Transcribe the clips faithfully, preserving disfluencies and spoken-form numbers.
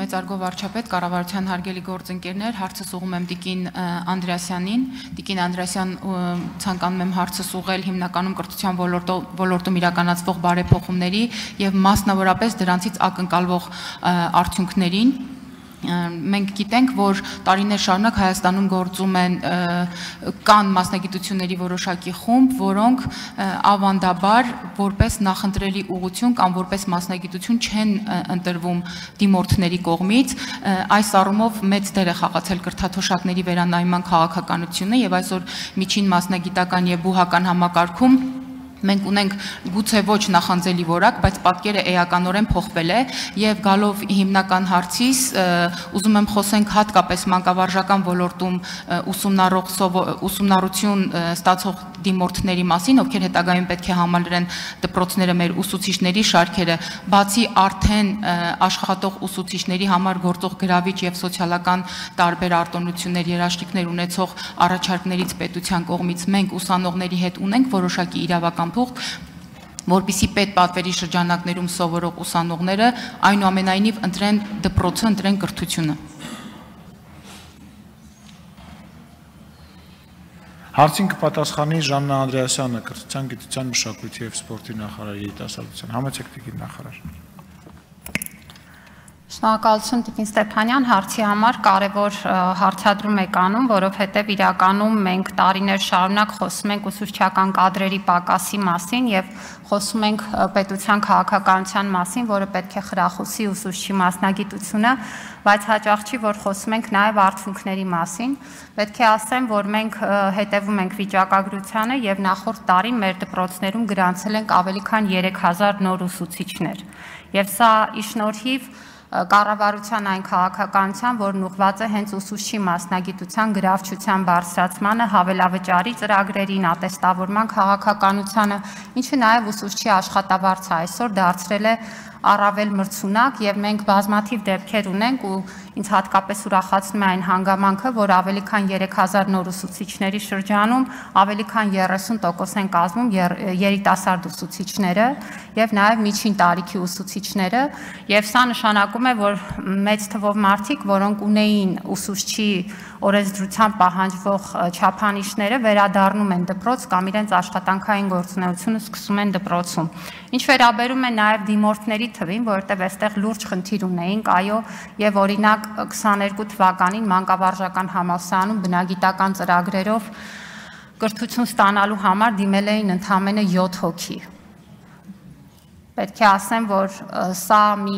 մեծարգո վարչապետ, կառավարության հարգելի գործընկերներ, հարցս ուղղում եմ Տիկին Անդրեասյանին։ Տիկին Անդրեասյան, ցանկանում եմ հարցս ուղղել հիմնականում կրթության ոլորտում իրականացվող բարեփոխումների եւ մասնավորապես դրանցից ակնկալվող արդյունքներին։ Մենք գիտենք, որ տարիներ շարունակ Հայաստանում գործում են կան մասնագիտությունների որոշակի խումբ, որոնք ավանդաբար որպես նախընտրելի ուղղություն կամ որպես մասնագիտություն չեն ընտրվում դիմորդների կողմից։ Այս առումով մեծ դեր է խաղացել կրթաթոշակների վերանայման քաղաքականությունը եւ այսօր միջին մասնագիտական եւ բուհական համակարգում մենք ունենք գուցե ոչ նախանձելի որակ, բայց պատկերը էականորեն փոխվել է եւ գալով հիմնական հարցից ուզում եմ խոսենք հատկապես մանկավարժական ոլորտում ուսումնառություն ստացող դիմորդների մասին, ովքեր հետագայում պետք է համալրեն դպրոցները մեր ուսուցիչների շարքերը, բացի արդեն աշխատող ուսուցիչների համար գործող գրավիչ եւ սոցիալական տարբեր արտոնություններ, երաշխիքներ ունեցող առաջարկներից պետության կողմից մենք ուսանողների հետ ունենք որոշակի իրավական որպեսզի պետպատվերի շրջանակներում սովորող ուսանողները այնուամենայնիվ ընտրեն դպրոցը, ընտրեն կրթությունը։ Հարցին կպատասխանի Ժաննա Անդրեասյանը, կրթության, գիտության, մշակույթի եւ սպորտի նախարար, երիտասարդության։ Համեցեք Տիկին նախարար։ Շնորհակալություն Տիկին Ստեփանյան, հարցի համար կարևոր հարցադրում եք անում, որովհետև իրականում մենք տարիներ շարունակ խոսում ենք ուսուցչական կադրերի պակասի մասին եւ խոսում ենք պետության քաղաքականության մասին, որը պետք է խրախուսի ուսուցչի մասնագիտությունը, բայց հաճախ չի, որ խոսում ենք նաեւ արդյունքների մասին։ Պետք է ասեմ, որ մենք հետևում ենք վիճակագրությանը եւ նախորդ տարի մեր դպրոցներում գրանցել ենք ավելի քան երեք հազար նոր ուսուցիչներ։ Եվ սա ի շնորհիվ կառավարության այն քաղաքականության, որն ուղղված է հենց ուսուցչի մասնագիտության գրավչության բարձրացմանը, հավելավճարի ծրագրերին, ատեստավորման քաղաքականությանը, ինչը նաև ուսուցչի աշխատավարձը այսօր դարձրել է առավել մրցունակ եւ մենք բազմաթիվ դեպքեր ունենք ու ինձ հատկապես ուրախացնում է այն հանգամանքը, որ ավելի քան երեք հազար նոր ուսուցիչների շրջանում ավելի քան երեսուն տոկոս են կազմում երիտասարդ ուսուցիչները եւ նաեւ միջին տարիքի ուսուցիչները եւ սա նշանակում է, որ մեծ թվով մարդիկ, որոնք ունեին ուսուցչի օրենսդրությամբ պահանջվող չափանիշները, վերադառնում են դպրոց կամ իրենց աշխատանքային գործունեությունը սկսում են դպրոցում։ Ինչ վերաբերում է նաեւ դիմորդների թվին, որովհետև այստեղ լուրջ խնդիր ունեինք, այո, եւ օրինակ քսաներկու թվականին մանկավարժական համալսարանում բնագիտական ծրագրերով կրթություն ստանալու համար դիմել էին ընդամենը յոթ հոգի։ Պետք է ասեմ, որ սա մի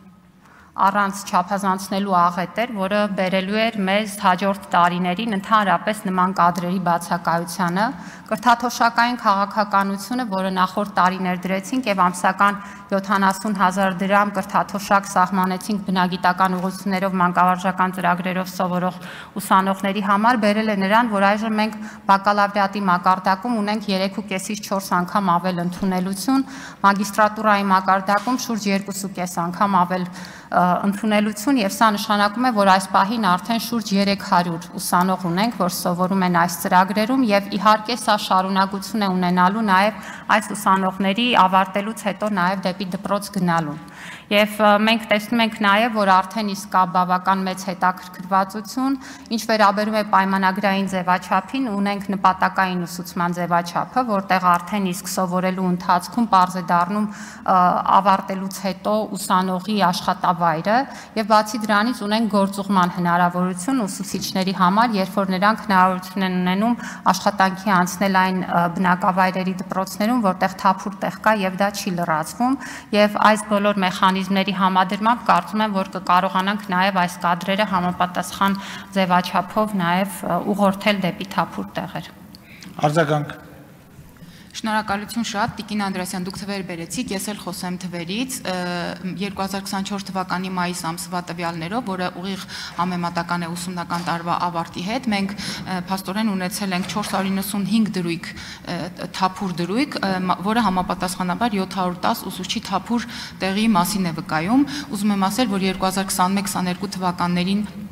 առանց չափազանցնելու աղետ էր, որը բերելու էր մեզ հաջորդ տարիներին ընդհանրապես նման կադրերի բացակայությանը, կրթաթոշակային քաղաքականությունը, որը նախորդ տարիներ դրեցինք եւ ամսական յոթանասուն հազար դրամ կրթաթոշակ սահմանեցինք բնագիտական ուղղություններով մանկավարժական ծրագրերով սովորող ուսանողների համար, բերել է նրան, որ այժմ մենք բակալավրիատի մակարդակում ունենք երեք ու կեսից չորս անգամ ավել ընդունելություն, մագիստրատուրայի մակարդակում շուրջ երկու ու կես անգամ ավել ընդունելություն եւ սա նշանակում է, որ այս պահին արդեն շուրջ երեք հարյուր ուսանող ունենք, որ սովորում են այս ծրագրերում եւ իհարկե սա շարունակություն է ունենալու նաեւ այս ուսանողների ավարտելուց հետո նաեւ դեպի դպրոց գնալուն։ Եվ մենք տեսնում ենք նաև, որ արդեն իսկ կա բավական մեծ հետաքրքրվածություն, ինչ վերաբերում է պայմանագրային ձևաչափին, ունենք նպատակային ուսուցման ձևաչափը, որտեղ արդեն իսկ սովորելու ընթացքում պարզ է դառնում ավարտելուց հետո ուսանողի աշխատավայրը, եւ բացի դրանից ունենք գործուղման հնարավորություն ուսուցիչների համար, երբ որ նրանք հնարավորություն են ունենում աշխատանքի անցնել այն բնակավայրերի դպրոցներում, որտեղ թափուր տեղ կա եւ դա չի լրացվում, եւ այս բոլոր մեխանիզմների համադրմամբ կարծում եմ, որ կկարողանանք նաև այս կադրերը համապատասխան ձևաչափով նաև ուղղորդել դեպի թափուր տեղեր։ Արձագանք։ Շնորհակալություն շատ, Տիկին Անդրեասյան, դուք թվեր բերեցիք, ես էլ խոսեմ թվերից, երկու հազար քսանչորս թվականի մայիս ամսվա տվյալներով, որը ուղիղ համեմատական է ուսումնական տարվա ավարտի հետ, մենք փաստորեն ունեցել ենք չորս հարյուր իննսունհինգ դրույք թափուր դրույք, որը համապատասխանաբար յոթ հարյուր տասը ուսուցչի թափուր տեղի մասին է վկայում, ուզում եմ ասել, որ երկու հազար քսանմեկ քսաներկու թվականներին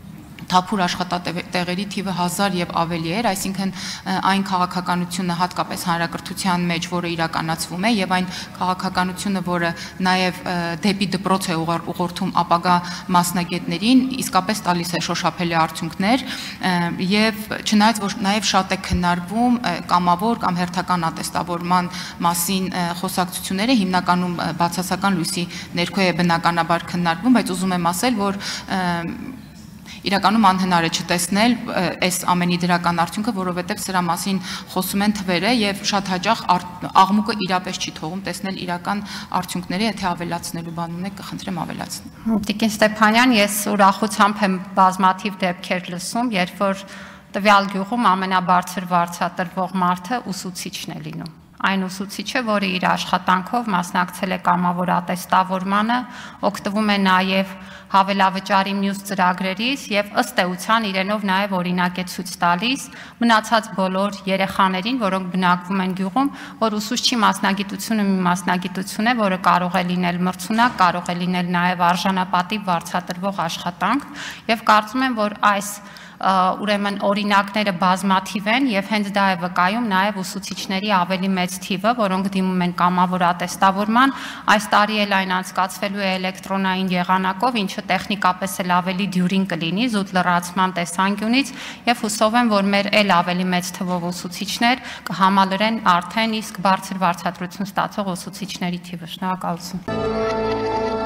թափուր աշխատատեղերի թիվը հազար եւ ավելի էր, այսինքն այն քաղաքականությունը հատկապես հանրակրթության մեջ, որը իրականացվում է, եւ այն քաղաքականությունը, որը նաեւ դեպի դպրոց է ուղղորդում ապագա մասնագետներին, իսկապես տալիս է շոշափելի արդյունքներ, եւ չնայած որ նաեւ շատ է քննարկվում կամավոր կամ հերթական ատեստավորման մասին խոսակցությունները, հիմնականում բացասական լույսի ներքո է բնականաբար քննարկվում, բայց ուզում եմ ասել, որ իրականում անհնար է չտեսնել այս ամենի դրական արդյունքը, որովհետև սրա մասին խոսում են թվերը եւ շատ հաճախ աղմուկը իրապես չի թողում տեսնել իրական արդյունքները, եթե ավելացնելու բան ունեք, կխնդրեմ ավելացնել։ Տիկին Ստեփանյան, ես ուրախությամբ եմ բազմաթիվ դեպքեր լսում, երբ որ տվյալ գյուղում ամենաբարձր վարձատրվող մարդը ուսուցիչն է լինում։ Այն ուսուցիչը, որը իր աշխատանքով մասնակցել է կամավոր ատեստավորմանը, օգտվում է նաև հավելավճարի մյուս ծրագրերից եւ ըստ էության իրենով նաև օրինակ է ցույց տալիս մնացած բոլոր երեխաներին, որոնք բնակվում են գյուղում, որ ուսուցչի մասնագիտությունը մի մասնագիտություն է, որը կարող է լինել մրցունակ, կարող է լինել նաև արժանապատիվ վարձատրվող աշխատանք եւ կարծում եմ, որ այս ուրեմն օրինակները բազմաթիվ են եւ հենց դա է վկայում նաեւ ուսուցիչների ավելի մեծ թիվը, որոնք դիմում են կամավոր ատեստավորման, այս տարի էլ այն անցկացվելու է էլեկտրոնային եղանակով, ինչը տեխնիկապես էլ ավելի դյուրին կլինի զուտ լրացման տեսանկյունից եւ հուսով եմ, որ մեր էլ ավելի մեծ թվով ուսուցիչներ կհամալրեն արդեն իսկ բարձր վարձատրություն ստացող ուսուցիչների թիվը։ Շնորհակալություն։